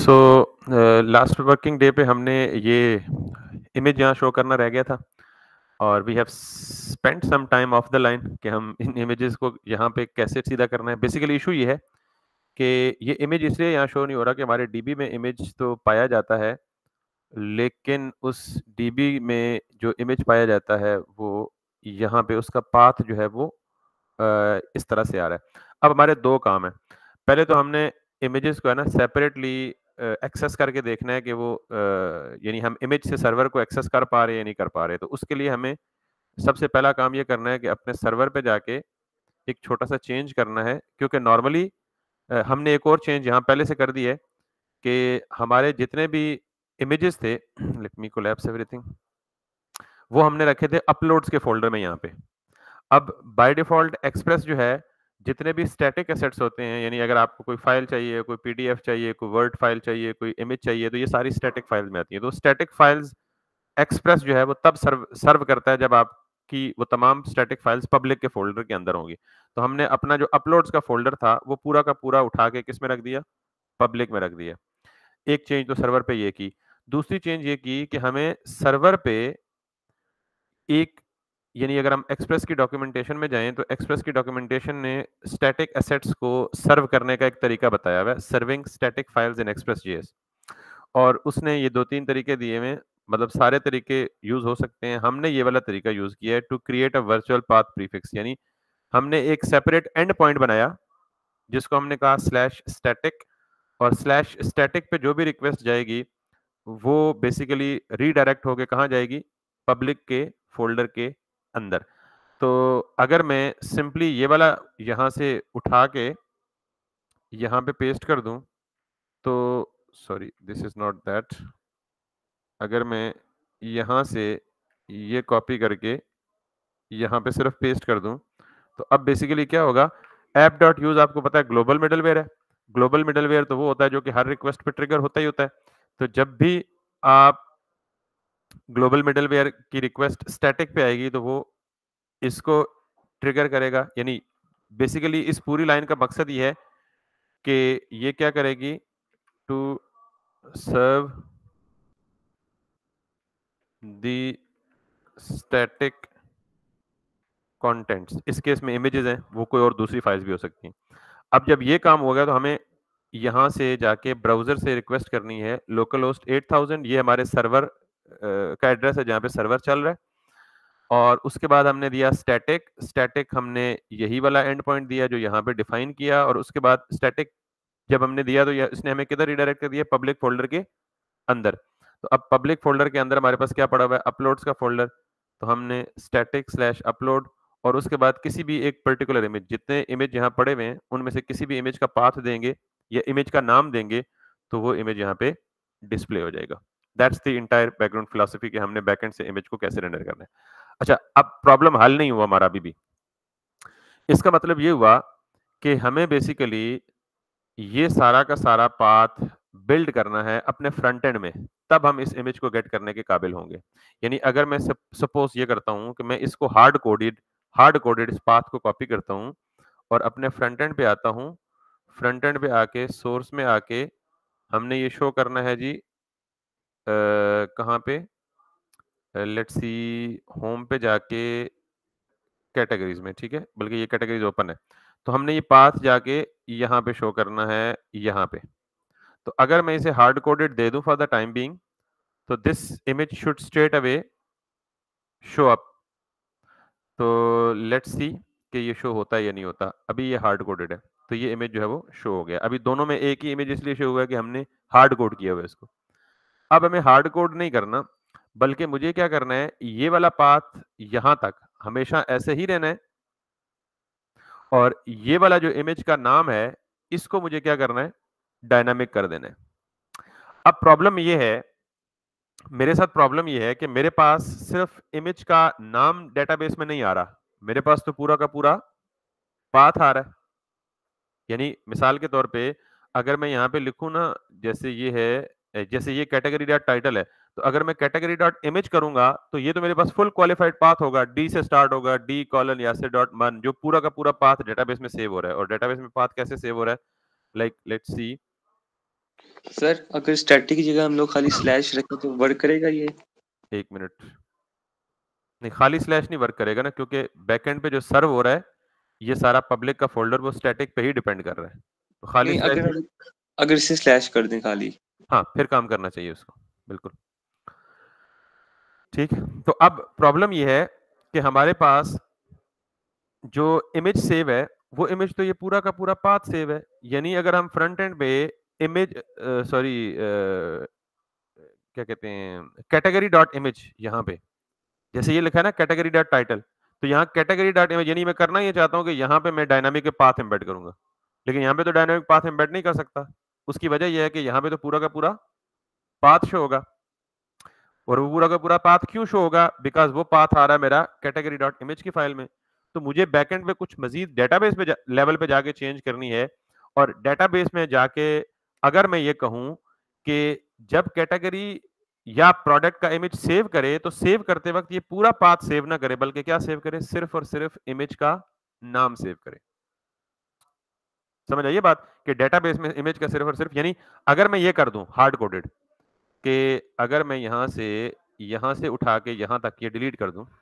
So last working day पे हमने ये इमेज यहाँ शो करना रह गया था और we have spent some time off the line कि हम इन इमेजेस को यहाँ पे कैसे सीधा करना है। बेसिकली इशू ये है कि ये इमेज इसलिए यहाँ शो नहीं हो रहा कि हमारे डीबी में इमेज तो पाया जाता है, लेकिन उस डीबी में जो इमेज पाया जाता है वो यहाँ पे उसका पाथ जो है वो इस तरह से आ रहा है। अब हमारे 2 काम हैं। पहले तो हमने इमेजेस को है ना सेपरेटली एक्सेस करके देखना है कि वो यानी हम इमेज से सर्वर को एक्सेस कर पा रहे हैं या नहीं कर पा रहे। तो उसके लिए हमें सबसे पहला काम ये करना है कि अपने सर्वर पे जाके एक छोटा-सा चेंज करना है, क्योंकि नॉर्मली हमने एक और चेंज यहाँ पहले से कर दी है कि हमारे जितने भी इमेजेस थे लेट मी कोलैप्स एवरीथिंग, वो हमने रखे थे अपलोड्स के फ़ोल्डर में यहाँ पे। अब बाय डिफ़ॉल्ट एक्सप्रेस जो है, जितने भी स्टैटिक एसेट्स होते हैं, यानी अगर आपको कोई फ़ाइल चाहिए, कोई पीडीएफ चाहिए, कोई वर्ड फ़ाइल चाहिए, कोई इमेज चाहिए, तो ये सारी स्टैटिक फ़ाइल्स में आती हैं। तो स्टैटिक फ़ाइल्स एक्सप्रेस जो है वो तब सर्व करता है जब आपकी वो तमाम स्टैटिक फ़ाइल्स पब्लिक के फ़ोल्डर के अंदर होंगी। तो हमने अपना जो अपलोड्स का फ़ोल्डर था, वो पूरा का पूरा उठा के किस में रख दिया? पब्लिक में रख दिया। एक चेंज तो सर्वर पे ये की। दूसरी चेंज ये की कि हमें सर्वर पे एक यानी अगर हम एक्सप्रेस की डॉक्यूमेंटेशन में जाएँ, तो एक्सप्रेस की डॉक्यूमेंटेशन ने स्टैटिक एसेट्स को सर्व करने का एक तरीका बताया हुआ है, serving static files in Express JS. और उसने ये 2-3 तरीके दिए हुए हैं, मतलब सारे तरीके यूज़ हो सकते हैं। हमने ये वाला तरीका यूज़ किया है to create a virtual path prefix, यानी हमने एक सेपरेट एंड पॉइंट बनाया, जिसको हमने कहा स्लैश स्टैटिक, और स्लैश स्टैटिक पे जो भी रिक्वेस्ट जाएगी, वो बेसिकली रीडायरेक्ट होके कहाँ जाएगी? पब्लिक के फ़ोल्डर के अंदर। तो अगर मैं सिंपली ये वाला यहाँ से उठा के यहाँ पे पेस्ट कर दूँ, तो sorry this is not that. अगर मैं यहाँ से ये कॉपी करके यहाँ पे सिर्फ पेस्ट कर दूँ, तो अब बेसिकली क्या होगा? ऐप.यूज़ आपको पता है ग्लोबल मिडलवेयर है। ग्लोबल मिडलवेयर तो वो होता है जो कि हर रिक्वेस्ट पे ट्रिगर होता ही होता है। तो जब भी आप ग्लोबल मिडलवेयर की रिक्वेस्ट स्टैटिक पे आएगी, तो वो इसको ट्रिगर करेगा। यानी बेसिकली इस पूरी लाइन का मकसद ये है कि ये क्या करेगी? To serve the static contents, इस केस में इमेजेस हैं, वो कोई और दूसरी फाइल्स भी हो सकती हैं। अब जब ये काम हो गया, तो हमें यहाँ से जाके ब्राउज़र से रिक्वेस्ट करनी है लोकल होस्ट 8000, ये हमारे सर्वर का एड्रेस है जहाँ पे सर्वर चल रहा है। और उसके बाद हमने दिया स्टैटिक, स्टैटिक हमने यही वाला एंड पॉइंट दिया जो यहाँ पे डिफाइन किया, और उसके बाद स्टैटिक जब हमने दिया तो इसने हमें किधर रिडायरेक्ट कर दिया? पब्लिक फ़ोल्डर के अंदर। तो अब पब्लिक फ़ोल्डर के अंदर हमारे पास क्या पड़ा हुआ है? अपलोड्स का फ़ोल्डर। तो हमने स्टैटिक स्लैश अपलोड, और उसके बाद किसी भी एक पर्टिकुलर इमेज, जितने इमेज यहाँ पड़े हुए हैं, उनमें से किसी भी इमेज का पाथ देंगे या इमेज का नाम देंगे, तो वो इमेज यहाँ पे डिस्प्ले हो जाएगा। That's the entire background philosophy कि हमने बैकएंड से इमेज को कैसे रेंडर करना है। अच्छा, अब प्रॉब्लम हल नहीं हुआ हमारा अभी भी। इसका मतलब ये हुआ कि हमें बेसिकली ये सारा का सारा पाथ बिल्ड करना है अपने फ्रंट एंड में, तब हम इस इमेज को गेट करने के काबिल होंगे। यानी अगर मैं सपोज ये करता हूँ कि मैं इसको हार्ड कोडेड इस पाथ को कॉपी करता हूँ और अपने फ्रंट एंड पे आता हूँ, फ्रंट एंड पे आके सोर्स में आके हमने ये शो करना है जी कहाँ पे? लेट्स सी, होम पे जाके कैटेगरीज में, ठीक है? बल्कि ये कैटेगरीज ओपन है। तो हमने ये पाथ जाके यहाँ पे शो करना है, यहाँ पे। तो अगर मैं इसे हार्ड कोडेड दे दूं फॉर द टाइम बीइंग, तो this image should straight away show up. तो लेट्स सी कि ये शो होता है या नहीं होता। अभी ये हार्ड कोडेड है, तो ये इमेज जो है वो शो हो गया। अभी दोनों में एक ही इमेज इसलिए शो हुआ है कि हमने हार्ड कोड किया हुआ है इसको। अब हमें हार्ड कोड नहीं करना, बल्कि मुझे क्या करना है, ये वाला पाथ यहाँ तक हमेशा ऐसे ही रहना है, और ये वाला जो इमेज का नाम है, इसको मुझे क्या करना है? डायनामिक कर देना है। अब प्रॉब्लम ये है, मेरे साथ प्रॉब्लम ये है कि मेरे पास सिर्फ इमेज का नाम डेटाबेस में नहीं आ रहा, मेरे पास तो पूरा का पूरा पाथ आ रहा है। यानी मिसाल के तौर पे अगर मैं यहाँ पे लिखूँ ना, जैसे ये है, जैसे ये कैटेगरी डॉट टाइटल है, तो अगर मैं कैटेगरी डॉट इमेज करूंगा, तो ये तो मेरे पास फुल क्वालिफाइड पाथ होगा, डी से स्टार्ट होगा, डी कॉलन यासिर डॉट मन, जो पूरा का पूरा पाथ डेटाबेस में सेव हो रहा है। और डेटाबेस में पाथ कैसे सेव हो रहा है? लाइक लेट्स सी, सर अगर स्टैटिक की जगह हम लोग खाली स्लैश रखें तो वर्क करेगा ये? 1 मिनट। नहीं, खाली स्लैश नहीं वर्क करेगा ना, क्योंकि बैकएंड पे जो सर्व हो रहा है ये सारा पब्लिक का फोल्डर वो स्टैटिक पे ही डिपेंड कर रहा है, तो खाली नहीं, स्लैश। अगर इसे स्लैश कर दें खाली। हाँ, फिर काम करना चाहिए उसको, बिल्कुल। ठीक, तो अब प्रॉब्लम ये है कि हमारे पास जो इमेज सेव है वो इमेज तो ये पूरा का पूरा पाथ सेव है, यानी अगर हम फ्रंट एंड पे इमेज सॉरी क्या कहते हैं कैटेगरी डॉट इमेज, यहाँ पे जैसे ये लिखा है ना कैटेगरी डॉट टाइटल, तो यहाँ कैटेगरी डॉट इमेज, यानी मैं करना ये चाहता हूँ कि यहाँ पे मैं डायनामिक पाथ एम्बेड करूंगा, लेकिन यहाँ पे तो डायनामिक पाथ एम्बेड नहीं कर सकता। उसकी वजह यह है कि यहाँ पे तो पूरा का पूरा पाथ शो होगा, और वो पूरा का पूरा पाथ क्यों शो होगा, बिकॉज वो पाथ आ रहा है मेरा कैटेगरी डॉट इमेज की फाइल में। तो मुझे बैकएंड पे कुछ मजीद डेटाबेस पे लेवल पे जाके चेंज करनी है, और डेटाबेस में जाके अगर मैं ये कहूं कि जब कैटेगरी या प्रोडक्ट का इमेज सेव करे तो सेव करते वक्त ये पूरा पाथ सेव ना करे, बल्कि क्या सेव करे, सिर्फ और सिर्फ इमेज का नाम सेव करे। समझ आइए बात, कि डेटाबेस में इमेज का सिर्फ और सिर्फ, यानी अगर मैं ये कर दूं हार्ड कोडेड कि अगर मैं यहां से उठा के यहां तक ये डिलीट कर दूं,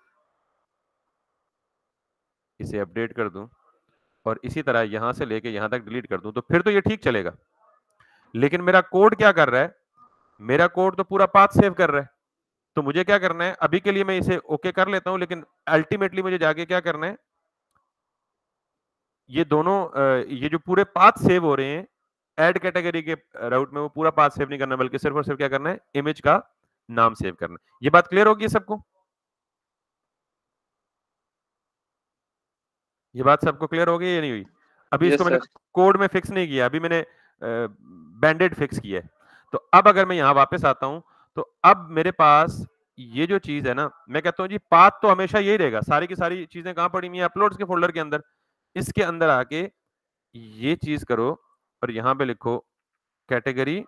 इसे अपडेट कर दूं, और इसी तरह यहां से लेके यहां तक डिलीट कर दूं, तो फिर तो ये ठीक चलेगा। लेकिन मेरा कोड क्या कर रहा है, मेरा कोड तो पूरा पाथ सेव कर रहा है। तो मुझे क्या करना है, अभी के लिए मैं इसे ओके कर लेता हूं, लेकिन अल्टीमेटली मुझे जाके क्या करना है, ये दोनों ये जो पूरे पाथ सेव हो रहे हैं ऐड कैटेगरी के राउट में, वो पूरा पाथ सेव नहीं करना, बल्कि सिर्फ और सिर्फ क्या करना है, इमेज का नाम सेव करना है। ये बात क्लियर होगी सबको? ये बात सबको क्लियर हो गई या नहीं हुई? अभी इसको यस मैंने सर। कोड में फिक्स नहीं किया, अभी मैंने बैंडेड फिक्स किया है। तो अब अगर मैं यहां वापस आता हूं, तो अब मेरे पास ये जो चीज है ना, मैं कहता हूं जी पाथ तो हमेशा यही रहेगा, सारी की सारी चीजें कहां पड़ी हुई है, अपलोड्स के फोल्डर के अंदर। इसके अंदर आके ये चीज करो और यहां पे लिखो कैटेगरी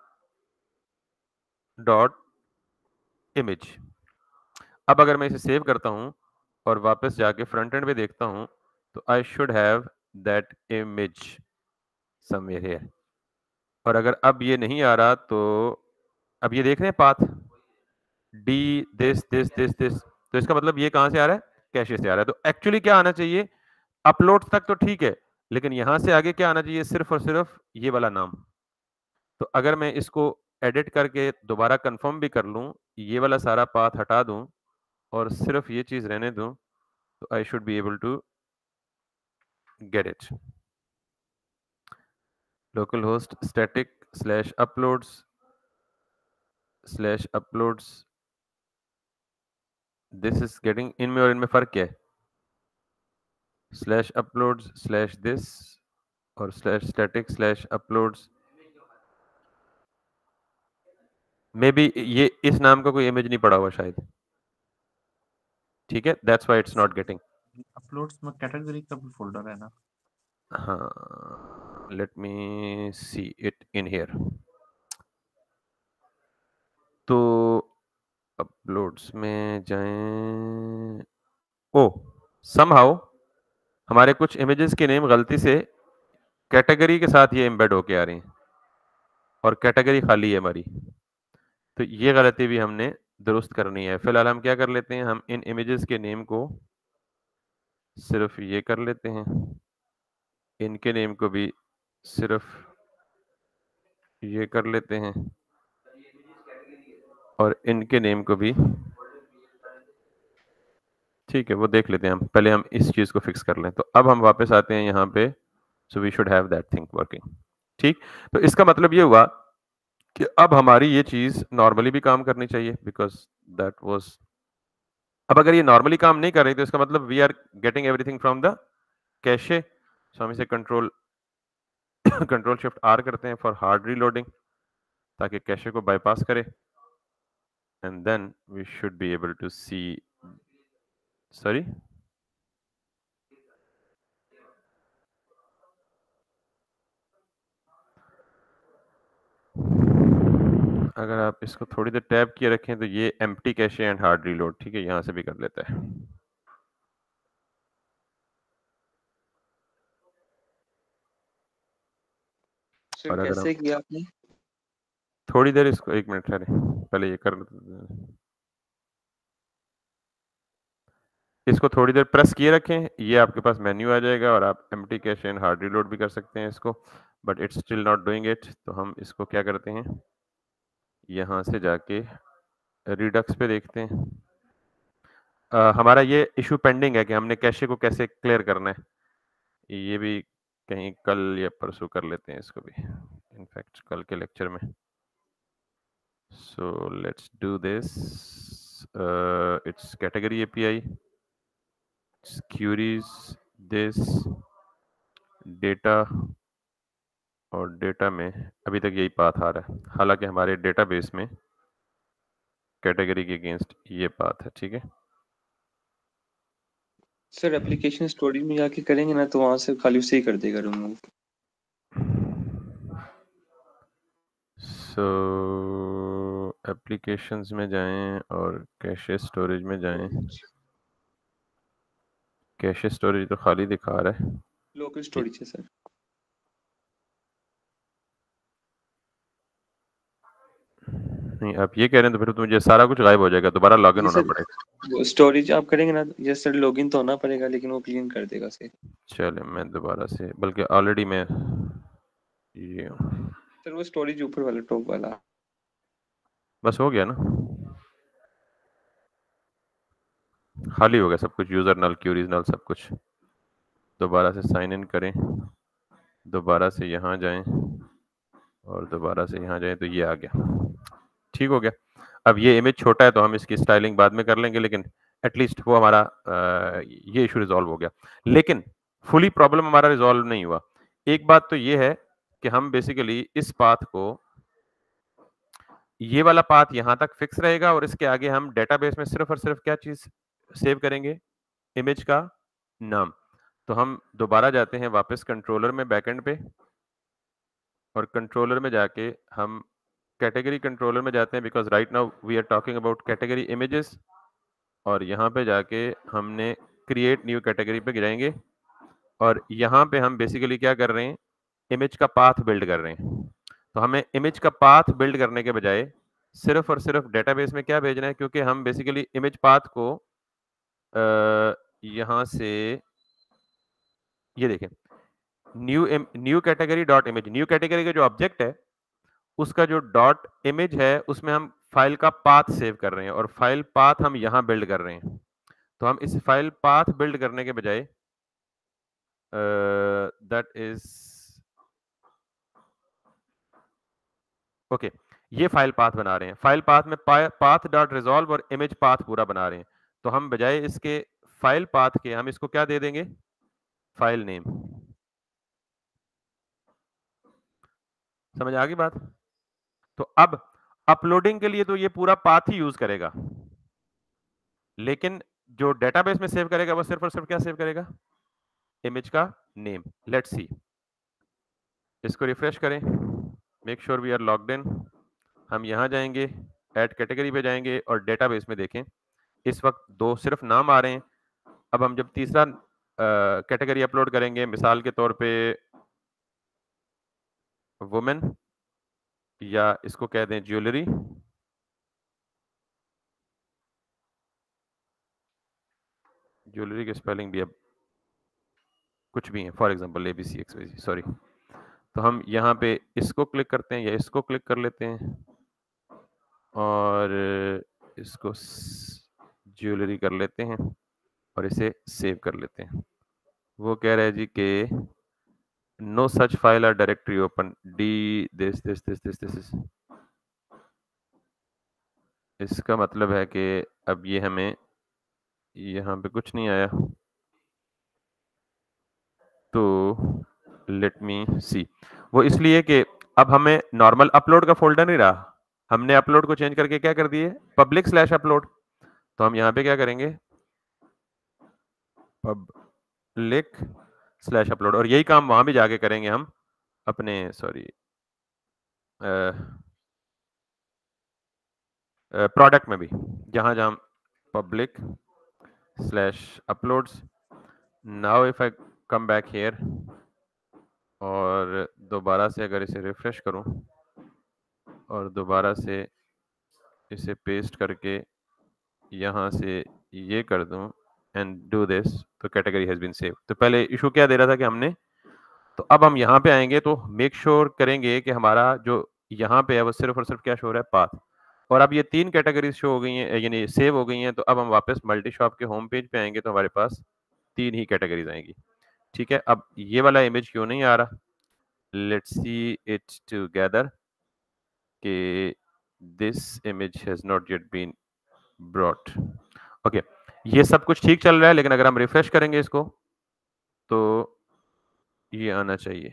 डॉट इमेज। अब अगर मैं इसे सेव करता हूं और वापस जाके फ्रंट एंड पे देखता हूं, तो I should have that image somewhere here. और अगर अब ये नहीं आ रहा, तो अब ये देख रहे हैं path D this this this this, तो इसका मतलब ये कहां से आ रहा है, कैशे से आ रहा है। तो एक्चुअली क्या आना चाहिए, अपलोड तक तो ठीक है, लेकिन यहां से आगे क्या आना चाहिए, सिर्फ और सिर्फ ये वाला नाम। तो अगर मैं इसको एडिट करके दोबारा कंफर्म भी कर लूं, ये वाला सारा पाथ हटा दूं और सिर्फ ये चीज रहने दूं, तो I should be able to get it. Local host static slash uploads, this is getting, इनमें और इनमें फर्क क्या है, स्लैश अपलोड्स स्लैश दिस और slash static slash uploads, maybe ये इस नाम का कोई इमेज नहीं पड़ा हुआ शायद, ठीक है, that's why it's not getting. Uploads में कैटेगरी का भी फोल्डर है ना? हाँ, let me see it in here. तो अपलोड्स में जाएं, ओ समहाउ हमारे कुछ इमेजेस के नेम गलती से कैटेगरी के साथ ये एम्बेड होके आ रही हैं, और कैटेगरी खाली है हमारी, तो ये गलती भी हमने दुरुस्त करनी है। फिलहाल हम क्या कर लेते हैं, हम इन इमेजेस के नेम को सिर्फ ये कर लेते हैं, इनके नेम को भी सिर्फ ये कर लेते हैं, और इनके नेम को भी, ठीक है, वो देख लेते हैं हम, पहले हम इस चीज को फिक्स कर लें। तो अब हम वापस आते हैं यहाँ पे, so we should have that thing working. ठीक, तो इसका मतलब ये हुआ कि अब हमारी ये चीज नॉर्मली भी काम करनी चाहिए, बिकॉज दैट वाज, अब अगर ये नॉर्मली काम नहीं कर रही तो इसका मतलब we are getting everything from the cache. So हम इसे कंट्रोल कंट्रोल शिफ्ट आर करते हैं फॉर हार्ड रीलोडिंग, ताकि कैशे को बाईपास करे, and then we should be able to see, sorry, अगर आप इसको थोड़ी देर टैब किए रखें तो ये empty cache and hard reload, ठीक है, यहां से भी कर लेता है। सर और अगर हम कैसे किया आपने? थोड़ी देर इसको 1 मिनट ठहरे, पहले ये कर इसको थोड़ी देर प्रेस किए रखें, ये आपके पास मेन्यू आ जाएगा और आप empty cache and hard reload भी कर सकते हैं इसको, but it's still not doing it. तो हम इसको क्या करते हैं, यहाँ से जाके रिडक्स पे देखते हैं। हमारा ये इशू पेंडिंग है कि हमने कैशे को कैसे क्लियर करना है, ये भी कहीं कल या परसों कर लेते हैं इसको भी, इनफैक्ट कल के लेक्चर में। So let's do this, it's category API, queries this data, और डेटा में अभी तक यही पाथ आ रहा है, हालांकि हमारे डेटाबेस में कैटेगरी के अगेंस्ट ये पाथ है, ठीक है। सर एप्लीकेशन स्टोरेज में जाके करेंगे ना तो वहां से खाली उसे ही कर देगा रिमूव। सो एप्लीकेशंस में जाएं और कैशे स्टोरेज में जाएं। कैशे स्टोरेज तो खाली दिखा रहा है, लोकल स्टोरेज है सर। नहीं आप ये कह रहे हैं तो फिर तो मुझे सारा कुछ गायब हो जाएगा, दोबारा लॉगिन जी होना सर, पड़ेगा। स्टोरेज आप करेंगे ना, यस सर लॉगिन तो होना पड़ेगा लेकिन वो क्लीन कर देगा सर। चले मैं दोबारा से, बल्कि ऑलरेडी मैं ये सर वो स्टोरेज ऊपर वाला टॉप वाला। बस हो गया ना, खाली हो गया सब कुछ, यूजर नल क्यूरीज नल सब कुछ। दोबारा से साइन इन करें, दोबारा से यहाँ जाएं और दोबारा से यहाँ जाएं तो ये आ गया, ठीक हो गया। अब ये इमेज छोटा है तो हम इसकी स्टाइलिंग बाद में कर लेंगे, लेकिन एटलीस्ट वो हमारा ये इशू रिजॉल्व हो गया। लेकिन फुली प्रॉब्लम हमारा रिजॉल्व नहीं हुआ। एक बात तो ये है कि हम बेसिकली इस पाथ को, ये वाला पाथ यहाँ तक फिक्स रहेगा और इसके आगे हम डेटाबेस में सिर्फ और सिर्फ क्या चीज सेव करेंगे, इमेज का नाम। तो हम दोबारा जाते हैं वापस कंट्रोलर में बैकएंड पे, और कंट्रोलर में जाके हम कैटेगरी कंट्रोलर में जाते हैं, because right now we are talking about category images, और यहाँ पे जाके हमने क्रिएट न्यू कैटेगरी पे जाएंगे और यहाँ पे हम बेसिकली क्या कर रहे हैं, इमेज का पाथ बिल्ड कर रहे हैं। तो हमें इमेज का पाथ बिल्ड करने के बजाय सिर्फ और सिर्फ डेटाबेस में क्या भेजना है, क्योंकि हम बेसिकली इमेज पाथ को यहाँ से ये देखें, new category dot image, new category का जो ऑब्जेक्ट है उसका जो डॉट इमेज है उसमें हम फाइल का पाथ सेव कर रहे हैं, और फाइल पाथ हम यहाँ बिल्ड कर रहे हैं। तो हम इस फाइल पाथ बिल्ड करने के बजाय दैट इज ओके, ये फाइल पाथ बना रहे हैं, फाइल पाथ में पाथ डॉट रिजॉल्व और इमेज पाथ पूरा बना रहे हैं। तो हम बजाय इसके फाइल पाथ के हम इसको क्या दे देंगे, फाइल नेम। समझ आ गई बात? तो अब अपलोडिंग के लिए तो ये पूरा पाथ ही यूज करेगा, लेकिन जो डेटाबेस में सेव करेगा वो सिर्फ और सिर्फ क्या सेव करेगा, इमेज का नेम। लेट्स सी, इसको रिफ्रेश करें, make sure we are logged in. हम यहाँ जाएंगे, ऐड कैटेगरी पे जाएंगे और डेटाबेस में देखें इस वक्त दो सिर्फ नाम आ रहे हैं। अब हम जब तीसरा कैटेगरी अपलोड करेंगे, मिसाल के तौर पे वुमेन, या इसको कह दें ज्वेलरी, ज्वेलरी की स्पेलिंग भी अब कुछ भी है, फॉर एग्जांपल ABCXYZ, सॉरी। तो हम यहाँ पे इसको क्लिक करते हैं या इसको क्लिक कर लेते हैं और इसको ज्वेलरी कर लेते हैं और इसे सेव कर लेते हैं। वो कह रहा है जी कि नो सच फाइल और डायरेक्टरी ओपन, डी दिस। इसका मतलब है कि अब ये हमें यहाँ पे कुछ नहीं आया। तो लेट मी सी, वो इसलिए कि अब हमें नॉर्मल अपलोड का फोल्डर नहीं रहा, हमने अपलोड को चेंज करके क्या कर दिए, पब्लिक स्लैश अपलोड। तो हम यहाँ पे क्या करेंगे, पब्लिक स्लैश अपलोड, और यही काम वहां भी जाके करेंगे हम अपने, सॉरी, प्रोडक्ट में भी, जहां जहां public slash uploads. Now if I come back here और दोबारा से अगर इसे रिफ्रेश करूं और दोबारा से इसे पेस्ट करके यहाँ से ये कर दूं एंड डू दिस, तो कैटेगरी हैज बीन सेव। तो पहले इशू क्या दे रहा था कि हमने, तो अब हम यहाँ पे आएंगे तो मेक श्योर करेंगे कि हमारा जो यहाँ पे है वो सिर्फ और सिर्फ क्या शो हो रहा है, पाथ। और अब ये 3 कैटेगरीज शो हो गई हैं, यानी सेव हो गई हैं। तो अब हम वापस मल्टी शॉप के होम पेज पे आएंगे तो हमारे पास 3 ही कैटेगरीज आएंगी। ठीक है, अब ये वाला इमेज क्यों नहीं आ रहा, लेट्स सी इट टुगेदर कि this image has not yet been brought. Okay, ये सब कुछ ठीक चल रहा है, लेकिन अगर हम रिफ्रेश करेंगे इसको तो ये आना चाहिए।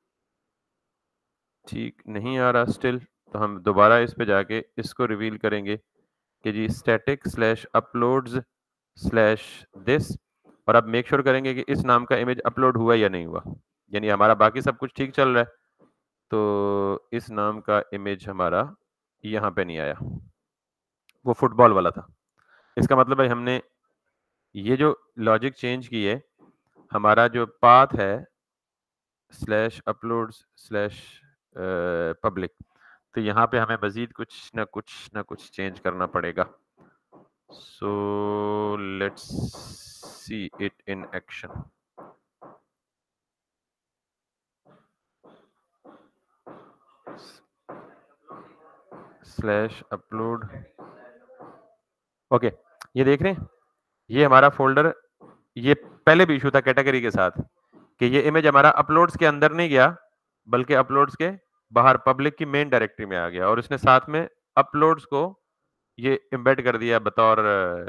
ठीक नहीं आ रहा स्टिल, तो हम दोबारा इस पे जाके इसको रिवील करेंगे कि जी static slash uploads slash this, और अब मेक श्योर करेंगे कि इस नाम का इमेज अपलोड हुआ या नहीं हुआ। यानी हमारा बाकी सब कुछ ठीक चल रहा है, तो इस नाम का इमेज हमारा यहाँ पे नहीं आया, वो फुटबॉल वाला था। इसका मतलब है हमने ये जो लॉजिक चेंज की है, हमारा जो पाथ है स्लैश अपलोड्स स्लैश पब्लिक, तो यहाँ पे हमें मजीद कुछ ना कुछ चेंज करना पड़ेगा। So let's see it in action. Slash upload, okay, ये देख रहे हैं, ये हमारा फोल्डर, ये पहले भी इशू था कैटेगरी के साथ कि ये इमेज हमारा अपलोड्स के अंदर नहीं गया, बल्कि अपलोड्स के बाहर पब्लिक की मेन डायरेक्टरी में आ गया, और इसने साथ में अपलोड्स को ये एम्बेड कर दिया बतौर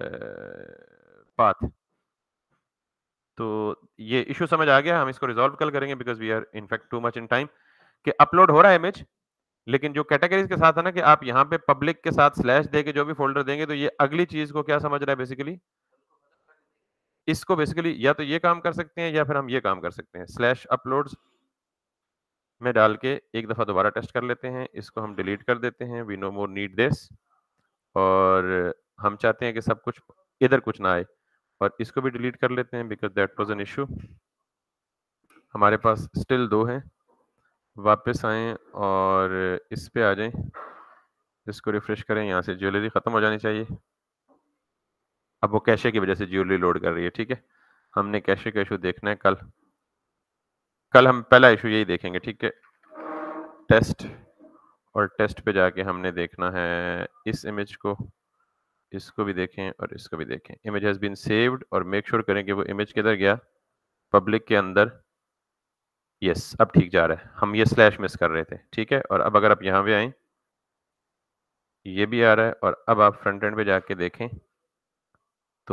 पाथ। तो ये इशू समझ आ गया, हम इसको रिजॉल्व कल करेंगे because we are in fact too much in time, कि अपलोड हो रहा है इमेज, लेकिन जो कैटेगरीज के साथ है ना कि आप यहाँ पे पब्लिक के साथ स्लैश देके जो भी फोल्डर देंगे, तो ये अगली चीज को क्या समझ रहा है बेसिकली, इसको बेसिकली या तो ये काम कर सकते हैं या फिर हम ये काम कर सकते हैं, स्लैश अपलोड्स में डाल के एक दफा दोबारा टेस्ट कर लेते हैं, इसको हम डिलीट कर देते हैं, we no more need this, और हम चाहते हैं कि सब कुछ इधर कुछ ना आए, और इसको भी डिलीट कर लेते हैं because that was an issue. हमारे पास स्टिल 2 हैं, वापस आएं और इस पे आ जाएं, इसको रिफ्रेश करें, यहाँ से ज्वेलरी खत्म हो जानी चाहिए। अब वो कैशे की वजह से ज्वेलरी लोड कर रही है, ठीक है, हमने कैशे का इशू देखना है कल हम पहला इशू यही देखेंगे, ठीक है, टेस्ट, और टेस्ट पे जाके हमने देखना है इस इमेज को, इसको भी देखें और इसको भी देखें, इमेज हैज बीन सेव्ड, और मेक श्योर करें कि वो इमेज किधर गया, पब्लिक के अंदर। यस, अब ठीक जा रहा है, हम ये स्लैश मिस कर रहे थे, ठीक है। और अब अगर आप यहाँ पे आए, ये भी आ रहा है, और अब आप फ्रंट एंड पे जाके देखें तो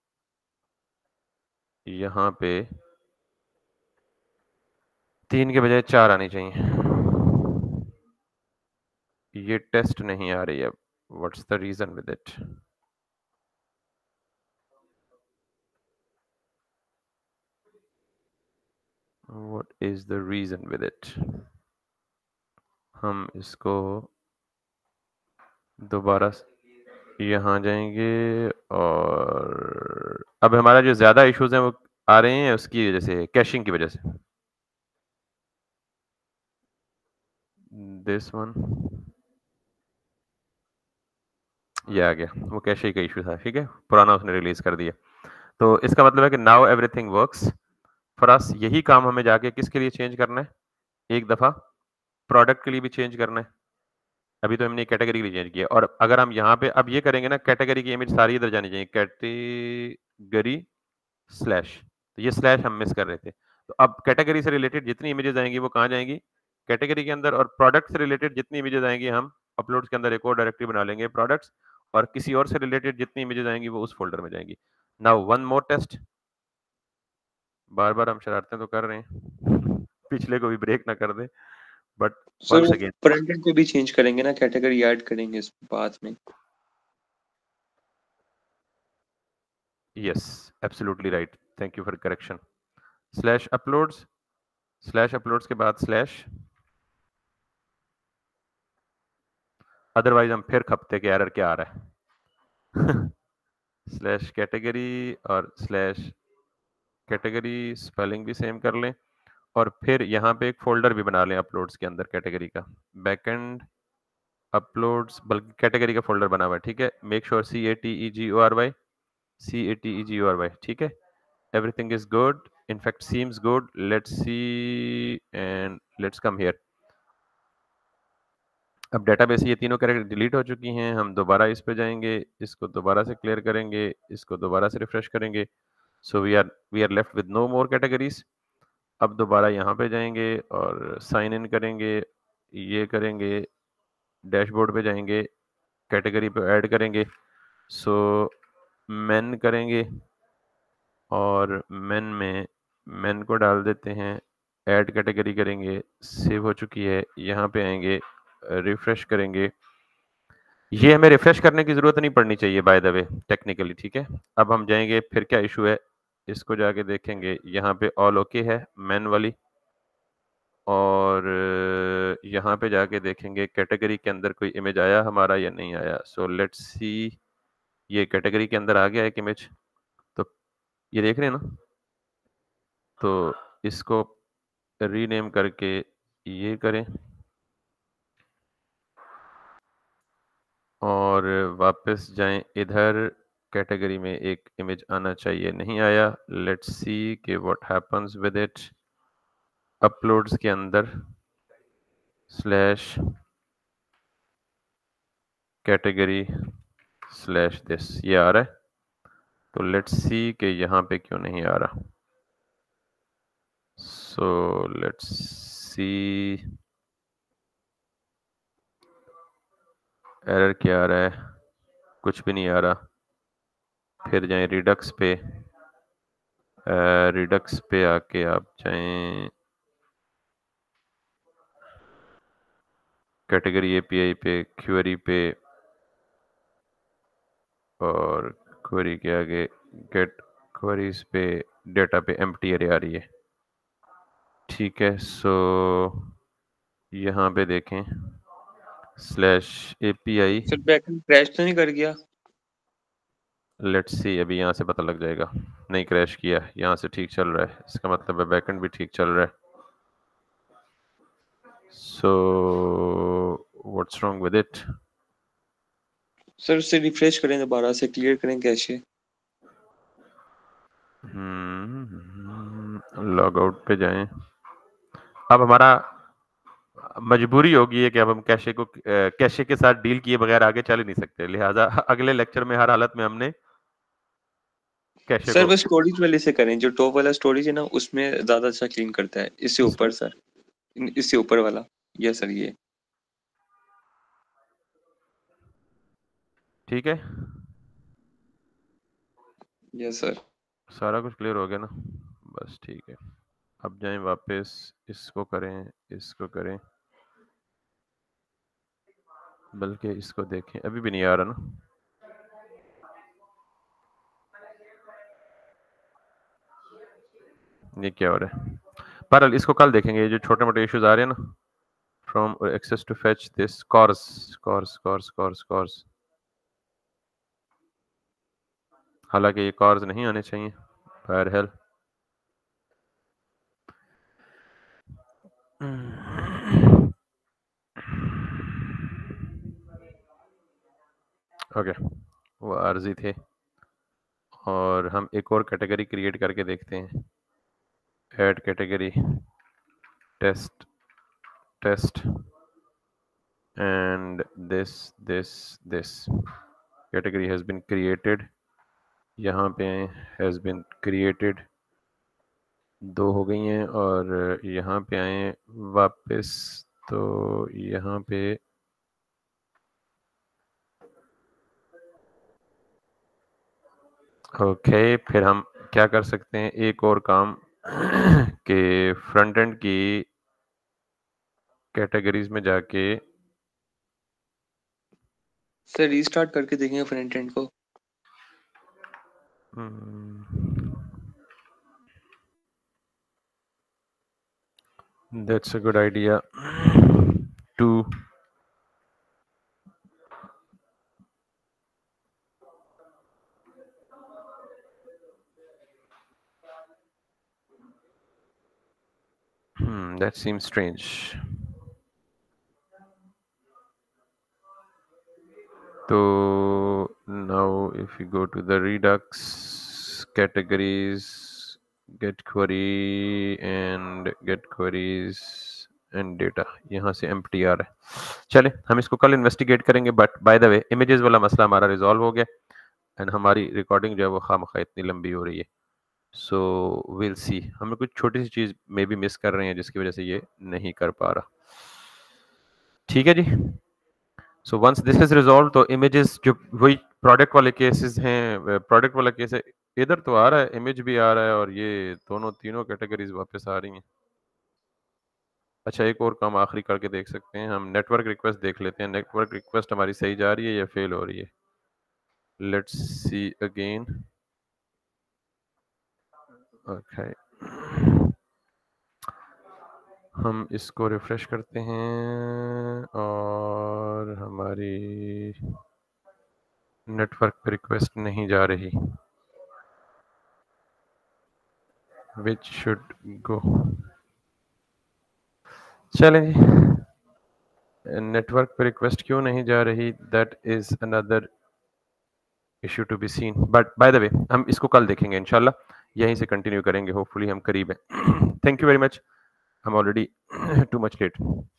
यहाँ पे 3 के बजाय 4 आनी चाहिए, ये टेस्ट नहीं आ रही है, what's the reason with it. What is the reason with it? हम इसको दोबारा यहाँ जाएंगे, और अब हमारा जो ज्यादा इश्यूज हैं वो आ रहे हैं उसकी वजह से, कैशिंग की वजह से। दिस वन, ये आ गया, वो कैशिंग का इशू था, ठीक है, पुराना उसने रिलीज कर दिया। तो इसका मतलब है कि now everything works for us. यही काम हमें जाके किसके लिए चेंज करना है, एक दफा प्रोडक्ट के लिए भी चेंज करना है। अभी तो हमने कैटेगरी के लिए चेंज किया, और अगर हम यहाँ पे अब ये करेंगे ना, कैटेगरी की इमेज सारी इधर जानी चाहिए, कैटेगरी स्लैश, तो ये स्लैश हम मिस कर रहे थे। तो अब कैटेगरी से रिलेटेड जितनी इमेजेस आएंगी वो कहाँ जाएंगी, कैटेगरी के अंदर, और प्रोडक्ट से रिलेटेड जितनी इमेजेस आएंगी हम अपलोड्स के अंदर एक और डायरेक्टरी बना लेंगे प्रोडक्ट्स, और किसी और से रिलेटेड जितनी इमेजेस आएंगी वो उस फोल्डर में जाएंगी। नाउ वन मोर टेस्ट, बार बार हम शरारतें तो कर रहे हैं, पिछले को भी ब्रेक ना कर दे, but once again front end पे भी चेंज करेंगे ना, कैटेगरी ऐड करेंगे इस पाथ में। yes, absolutely right, thank you for correction, slash uploads के बाद स्लैश, अदरवाइज हम फिर खपते के एरर क्या आ रहा है स्लैश कैटेगरी और स्लैश कैटेगरी, स्पेलिंग भी सेम कर लें, और फिर यहाँ पे एक फोल्डर भी बना लें अपलोड्स के अंदर कैटेगरी का, बैकएंड अपलोड्स बल्कि कैटेगरी का फोल्डर बना हुआ है, ठीक है। मेक श्योर CATEGORY, ठीक है। Everything is good, in fact seems good. Let's see and let's come here. अब डेटाबेस ये तीनों कैरेक्टर डिलीट हो चुकी हैं। हम दोबारा इस पे जाएंगे, इसको दोबारा से क्लियर करेंगे, इसको दोबारा से रिफ्रेश करेंगे। So we are left with no more categories. अब दोबारा यहाँ पे जाएंगे और साइन इन करेंगे, ये करेंगे, डैशबोर्ड पे जाएंगे, कैटेगरी पे ऐड करेंगे। सो मेन करेंगे और मेन को डाल देते हैं, ऐड कैटेगरी करेंगे, सेव हो चुकी है। यहाँ पे आएंगे, रिफ्रेश करेंगे। ये हमें रिफ्रेश करने की ज़रूरत नहीं पड़नी चाहिए बाय द वे टेक्निकली, ठीक है। अब हम जाएंगे, फिर क्या इशू है इसको जाके देखेंगे। यहाँ पे ऑल ओके है मेन वाली, और यहाँ पे जाके देखेंगे कैटेगरी के अंदर कोई इमेज आया हमारा या नहीं आया। सो लेट्स सी, ये कैटेगरी के अंदर आ गया एक इमेज, तो ये देख रहे हैं ना। तो इसको रीनेम करके ये करें और वापस जाएं इधर। कैटेगरी में एक इमेज आना चाहिए, नहीं आया। लेट्स सी कि what happens with it. Uploads के अंदर स्लैश कैटेगरी स्लैश दिस ये आ रहा है। तो लेट्स सी कि यहाँ पे क्यों नहीं आ रहा। सो लेट्स सी एरर क्या आ रहा है, कुछ भी नहीं आ रहा। फिर जाएं रिडक्स पे, रिडक्स पे आके आप जाएं कैटेगरी एपीआई पे, क्वेरी पे, और क्वेरी के आगे गेट क्वेरीज पे, डेटा पे एम्प्टी एरे आ रही है, ठीक है। सो यहाँ पे देखें slash API, sir backend crash तो नहीं कर गया? लेट्स सी, अभी यहाँ से पता लग जाएगा। नहीं क्रैश किया, यहाँ से ठीक चल रहा है, इसका मतलब है बैकएंड भी ठीक चल रहा है। So what's wrong with it. Sir उसे रिफ्रेश करें, दोबारा से क्लियर करें कैशे। लॉग आउट पे जाएं। अब हमारा मजबूरी होगी है कि अब हम कैशे के साथ डील किए बगैर आगे चल ही नहीं सकते, लिहाजा अगले लेक्चर में हर हालत में हमने कैशे सर को बस स्टोरेज वाले से करें, जो टॉप वाला स्टोरेज है ना उसमें ज्यादा अच्छा क्लीन करता है। इससे ऊपर सर, इससे ऊपर वाला, यस सर ये। ठीक है, यस सर। सारा कुछ क्लियर हो गया ना, बस ठीक है। अब जाएं वापस, इसको करें, इसको करें, बल्कि इसको देखें, अभी भी नहीं आ रहा ना। ये क्या हो रहा है, पर इसको कल देखेंगे। ये जो छोटे मोटे इश्यूज आ रहे हैं ना, from access to fetch this course course course course course, हालांकि ये कॉर्स नहीं आने चाहिए, बहरहाल। ओके, वो आर्जी थे, और हम एक और कैटेगरी क्रिएट करके देखते हैं। Add category test test and this category has been created। यहाँ पे has been created 2 हो गई हैं, और यहाँ पे आए वापस, तो यहाँ पे ओके। फिर हम क्या कर सकते हैं, एक और काम कि फ्रंट एंड की कैटेगरीज में जाके सर रीस्टार्ट करके देखेंगे फ्रंट एंड को। that's a good idea to that seems strange। तो now if you go to the Redux categories, get query and get queries and data, यहाँ से एम्प्टी आ रहा है। चले हम इसको कल इन्वेस्टिगेट करेंगे, but by the way images वाला मसला हमारा रिजॉल्व हो गया एंड हमारी रिकॉर्डिंग जो है वो खामखा इतनी लंबी हो रही है। सो विल सी, हमें कुछ छोटी सी चीज मे बी मिस कर रहे हैं जिसकी वजह से ये नहीं कर पा रहा। ठीक है जी। So once this is resolve तो इमेजेस जो वही प्रोडक्ट वाले केसेस हैं, प्रोडक्ट वाला केस है, इधर तो आ रहा है, इमेज भी आ रहा है और ये दोनों तीनों कैटेगरीज वापस आ रही हैं। अच्छा एक और काम आखिरी करके देख सकते हैं हम, नेटवर्क रिक्वेस्ट देख लेते हैं, नेटवर्क रिक्वेस्ट हमारी सही जा रही है या फेल हो रही है। Let's see again. ओके हम इसको रिफ्रेश करते हैं और हमारी नेटवर्क पे रिक्वेस्ट नहीं जा रही, विच शुड गो। चलें जी, नेटवर्क पे रिक्वेस्ट क्यों नहीं जा रही, that is another issue to be seen, but by the way हम इसको कल देखेंगे इंशाल्लाह, यहीं से कंटिन्यू करेंगे, होपफुली हम करीब हैं। Thank you very much, I'm already too much late.